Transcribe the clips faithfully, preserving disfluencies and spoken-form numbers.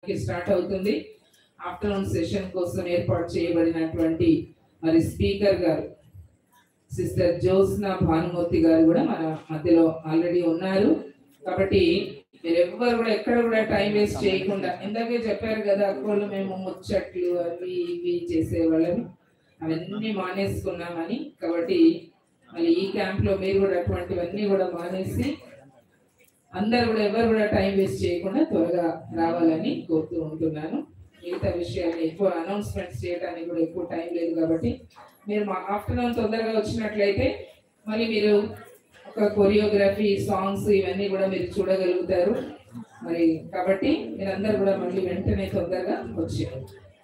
కి స్టార్ట్ అవుతుంది. Afternoon session కోసం ఏర్పాటు చేయబడినటువంటి మరి స్పీకర్ గారు సిస్టర్ జ్యోత్స్న భానుమూర్తి గారు కూడా మన మధ్యలో ఆల్రెడీ ఉన్నారు. కాబట్టి మీరు ఎవ్వరు కూడా ఎక్కడ కూడా టైం వేస్ట్ చేయకుండా, ఇందాకే చెప్పారు కదా అక్కలు మేము ముచ్చట్లు అవి ఇవి చేసేవాళ్ళని, అవన్నీ మానేసుకున్నామని. కాబట్టి మళ్ళీ ఈ క్యాంప్ లో మీరు కూడా అటువంటివన్నీ కూడా మానేసి అందరు కూడా ఎవరు కూడా టైం వేస్ట్ చేయకుండా త్వరగా రావాలని కోరుతూ ఉంటున్నాను. మిగతా విషయాన్ని ఎక్కువ అనౌన్స్మెంట్స్ చేయడానికి కూడా ఎక్కువ టైం లేదు కాబట్టి మీరు మా ఆఫ్టర్నూన్ తొందరగా వచ్చినట్లయితే మళ్ళీ మీరు ఒక కొరియోగ్రఫీ సాంగ్స్ ఇవన్నీ కూడా మీరు చూడగలుగుతారు. మరి కాబట్టి మీరందరూ కూడా మళ్ళీ వెంటనే తొందరగా వచ్చారు.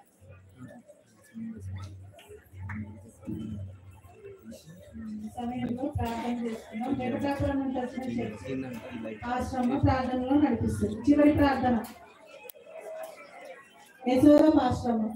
సమయంలో ప్రార్థన చేస్తున్నాం. వెంకటాపురం నుంచి వచ్చిన చర్చి ఆశ్రమ ప్రార్థనలో నడిపిస్తుంది. చివరి ప్రార్థన యశోదం ఆశ్రమం.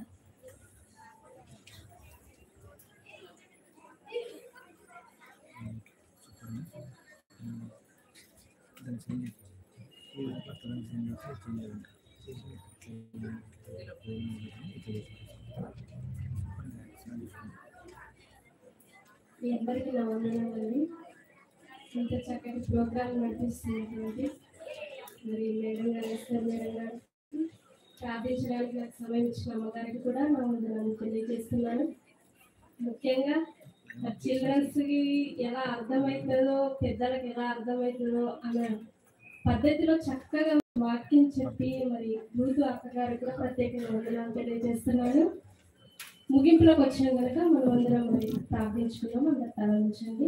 మీ అందరికీ నా వందనాలండి. ఇంత చక్కటి ప్రోగ్రాం నడిపిస్తున్నటువంటి మరి మేడం గారు, ఎస్ఆర్ మేడం గారు, ప్రార్థించడానికి నాకు సమయం ఇచ్చిన అమ్మగారికి కూడా నా వందనాలు తెలియజేస్తున్నాను. ముఖ్యంగా చిల్డ్రన్స్కి ఎలా అర్థమవుతుందో, పెద్దలకు ఎలా అర్థమవుతుందో అన్న పద్ధతిలో చక్కగా వాక్యం చెప్పి మరి గురుతు అక్కగారికి కూడా ప్రత్యేకంగా వందనాలు తెలియజేస్తున్నాను. ముగింపులోకి వచ్చినాం కనుక మనం అందరం మరి ప్రార్థించుకున్నాం. అందరు తరలించండి.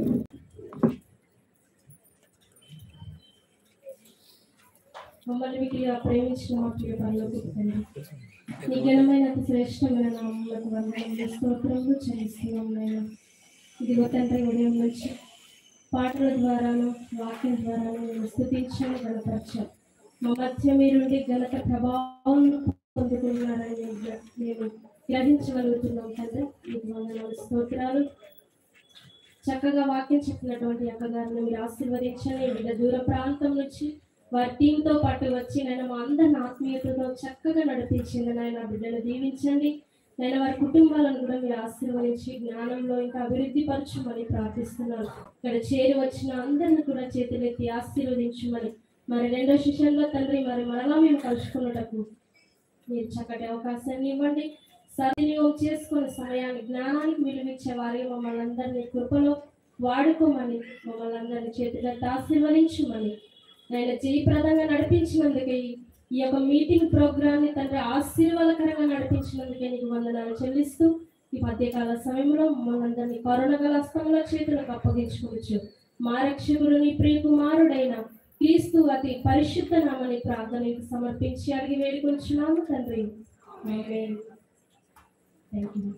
మమ్మల్ని మీకు ప్రేమించిన మా ప్రియ పరలోకపు తండ్రి, నీ ఘనమైన అతి శ్రేష్టమైన నామములకు వందనములు స్తోత్రములు చెల్లిస్తున్నాం నాయనా. ఇదిగో తండ్రి, ఉదయం నుంచి పాటల ద్వారాను వాక్యం ద్వారాను మేము స్తుతించాము, గణపరచాం. మా మధ్య మీరుండి ఘనత ప్రభావం పొందుకున్నారని మేము గ్రహించగలుగుతున్నాం తండ్రి. మీకు వందనాలు స్తోత్రాలు. చక్కగా వాక్యం చెప్పినటువంటి అక్కగారిని మీరు ఆశీర్వదించండి. వీళ్ళ దూర ప్రాంతం నుంచి వారి టీంతో పాటు వచ్చి నేను మా అందరిని ఆత్మీయతతో చక్కగా నడిపించింది నాయన. బిడ్డను దీవించండి నేను. వారి కుటుంబాలను కూడా మీరు ఆశీర్వదించి జ్ఞానంలో ఇంకా అభివృద్ధి పరచమని ప్రార్థిస్తున్నాను. ఇక్కడ చేరి వచ్చిన అందరిని కూడా చేతులెత్తి ఆశీర్వదించమని, మరి రెండో సెషన్లో తండ్రి మరి మరలా మేము కలుసుకున్నటకు మీరు చక్కటి అవకాశాన్ని ఇవ్వండి. సద్వినియోగం చేసుకునే సమయాన్ని జ్ఞానానికి విలువిచ్చే వారి మమ్మల్ని అందరినీ కృపలో వాడుకోమని, మమ్మల్ని అందరినీ చేతులెత్తి ఆశీర్వదించమని, నేను జయప్రదంగా నడిపించినందుకే ఈ యొక్క మీటింగ్ ప్రోగ్రామ్ని తండ్రి ఆశీర్వాదకరంగా నడిపించినందుకే నీకు వందనాలు చెల్లిస్తూ ఈ మధ్యకాల సమయంలో మమ్మల్ని అందరినీ కరుణ గల హస్తముల చేతులకు అప్పగించుకోవచ్చు. మా రక్షకుడు నీ ప్రియ కుమారుడైన క్రీస్తు అతి పరిశుద్ధ నామని ప్రార్థనకు సమర్పించి అడిగి వేడుకొంచున్నాము తండ్రి. ఆమేన్. Thank you.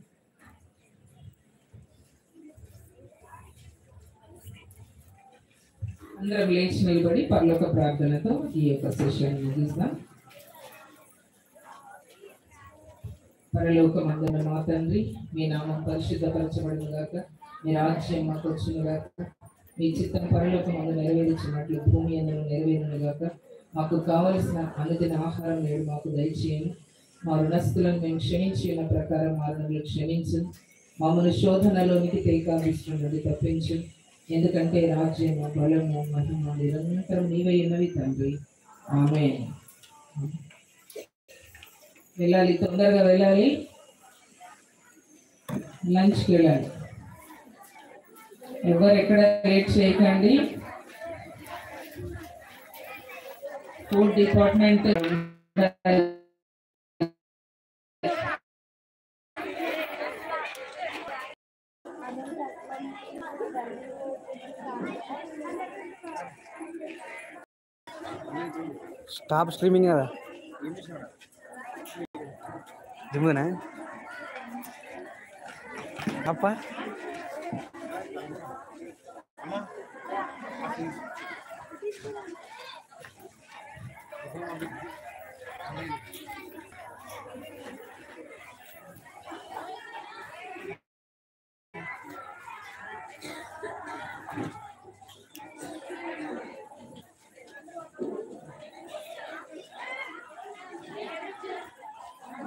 అందరం లేచి నిలబడి పరలోక ప్రార్థనతో ఈ యొక్క సెషన్ ముగిస్తాం. పరలోకమందున్న మా తండ్రి, మీ నామం పరిశుద్ధపరచబడును గాక, మీ రాజ్యం మాకు వచ్చును గాక, మీ చిత్తం పరలోకమందు నెరవేర్చినట్లు భూమి అందులో నెరవేరును గాక. మాకు కావలసిన అనుదిన ఆహారం నేడు మాకు దయచేయను. మా రుణస్థులను మేము క్షమించి ఉన్న ప్రకారం మా రుణములు క్షమించు. మమ్మల్ని శోధనలోనికి తేకాభిష్టం నుండి తప్పించు. ఎందుకంటే రాజ్యము, బలము, మహిమ నిరంతరం నీవై ఉన్నవి తండ్రి. ఆమేన్. వెళ్ళాలి, తొందరగా వెళ్ళాలి, లంచ్కి వెళ్ళాలి. ఎవరు ఎక్కడ లేట్ చేయకండి. ఫుడ్ డిపార్ట్మెంట్ స్టాప్ స్ట్రీమింగ్ కదా దిగునా అప్ప Thank you.